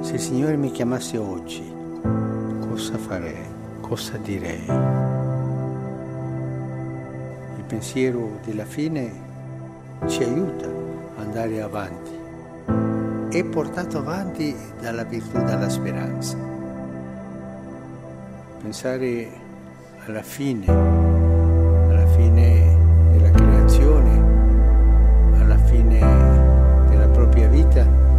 Se il Signore mi chiamasse oggi, cosa farei? Cosa direi? Il pensiero della fine ci aiuta ad andare avanti. È portato avanti dalla virtù della speranza. Pensare alla fine della creazione, alla fine della propria vita,